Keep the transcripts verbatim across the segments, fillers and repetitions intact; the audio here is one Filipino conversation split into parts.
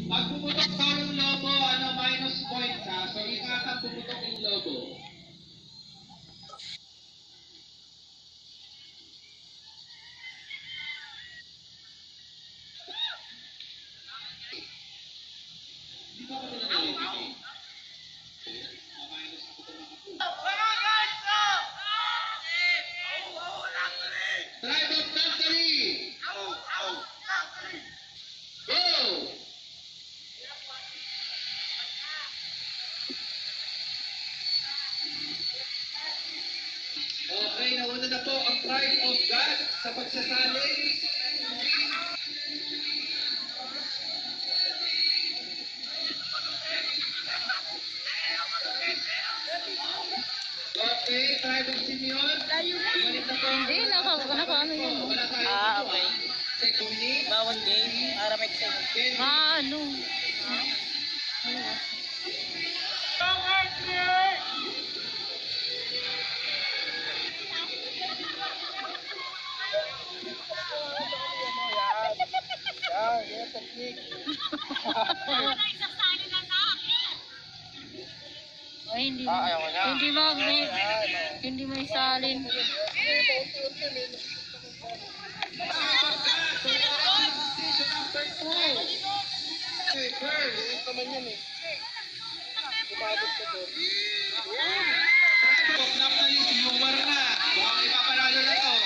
Pag pumutok sa yung lobo, ano, minus points ha. So, ikatang pumutok yung lobo. Hindi ba ako nila nalilipin? Minus ako ito mga po. Tribe of Victory! Go! Okay, nauna na po ang Tribe of God sa pagsasali. Okay, Tribe of Simeon. Bumalik na po. Hindi, naka, naka ano yun. Wala tayo Ah, dito, okay. ah. Secondly, Bawal game para may excitement. Kenny. Ah, ano? Yan, yan, technique. Ay, hindi. Ah, ayaw ko na. Hindi mo, may, hindi may salin. Station after two. Okay, first. Naman yan eh. Umabot ko doon. Tribe of Naphtali, sinumar na. Baka may papanalo na to.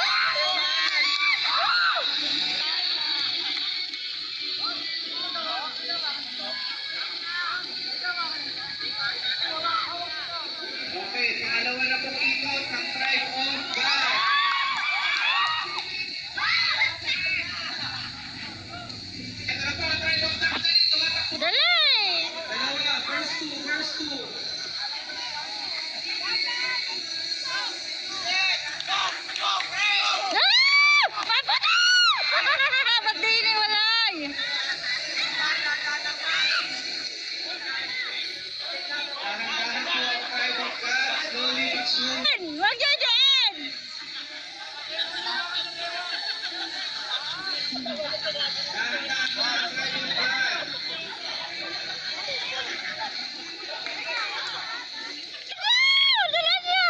Okay, pangalawa na pong ikot ng Tribe of God. Ito na po ang Tribe of Naphtali. Tumatakbo. Dali! Dalawa, first two, first two. Ah! Papa na! Ba't di iniwalay? Dahan-dahan po ang Tribe of God. Slowly but surely. Wag dyan dyan! Dahan-dahan po ang Tribe of God. Ah! Dala niyo!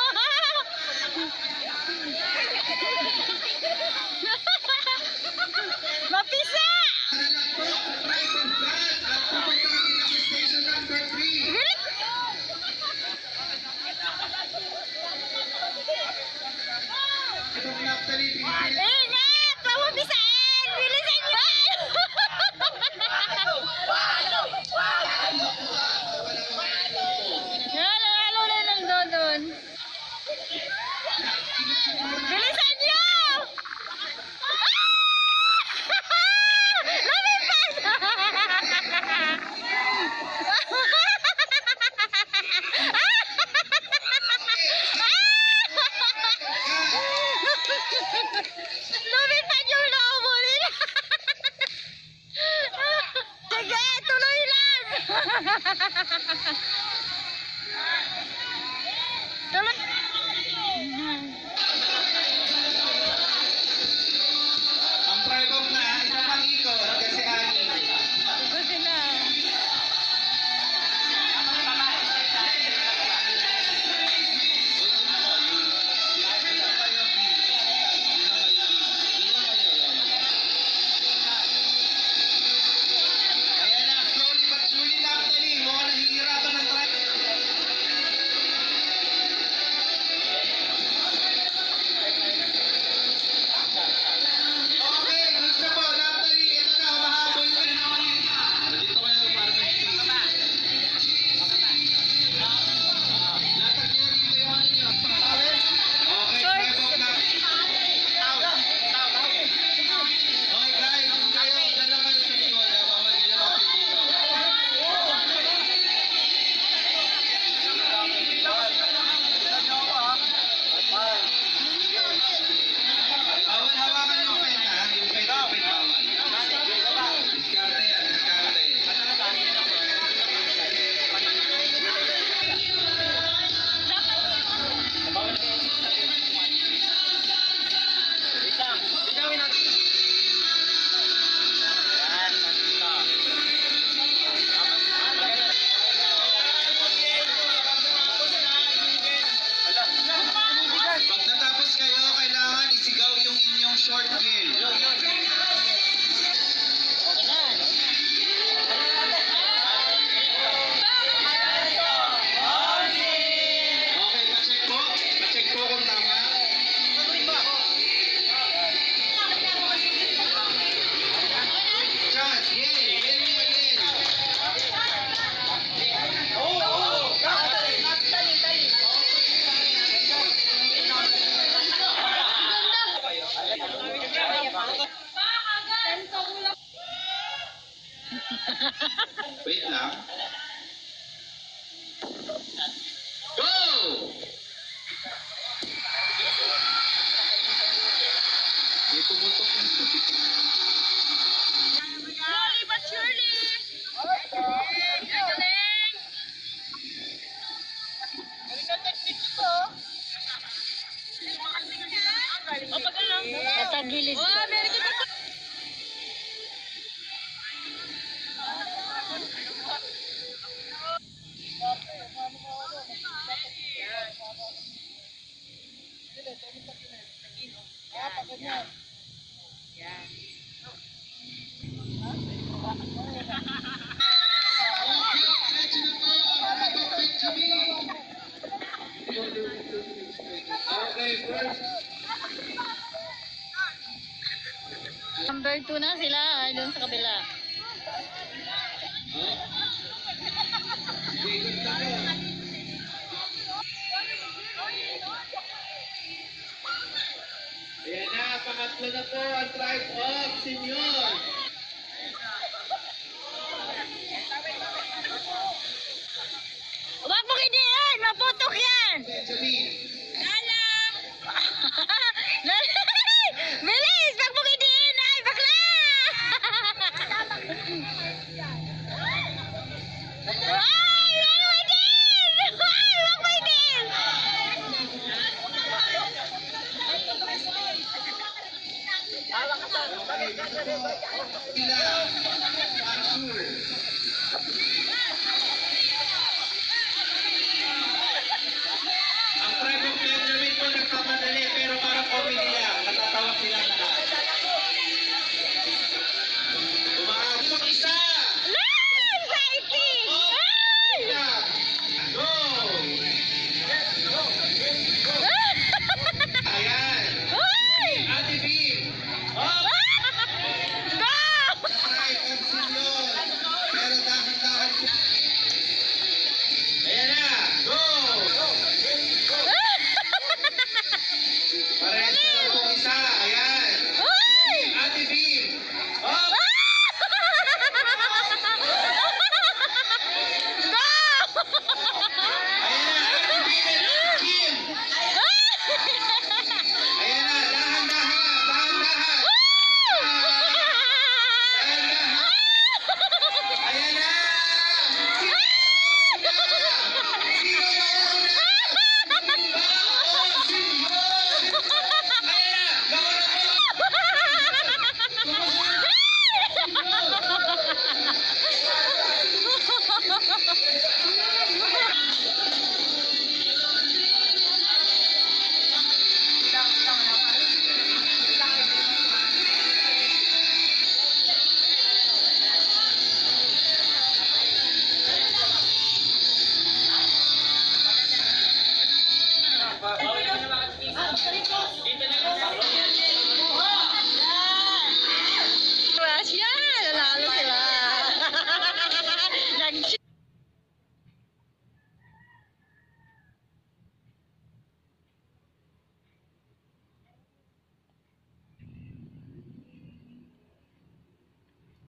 Mapisa! Para lang po ang Tribe of God at pupunta kami ng station number three. Itong Naphtali, Pilipinas. Ingat! Huwag mapisaan! Bilisan niyo! Yan, lalo na lang doon doon. Bilisan niyo! Ah! Lumipad! Lumipad yung lobo nila! Sige, tuloy lang! Tuloy! Ang Tribe of na, isa pang ikot kasi ani. Tugo sila. Ayan na, slowly but surely Naphtali. Mukhang nahihirapan ng Tribe Wait lang. Go! May pumutok na. Slowly but surely. Galing. O, pag ano? Tatagilid. Oh, very good. Ah, pa ganyan. Diretso na po ang makapigil. Okay, first. Number two na sila, ah, doon sa kabila. Sige, ikot na po. Ayan na, pangatlo na po ang drive off, senyor.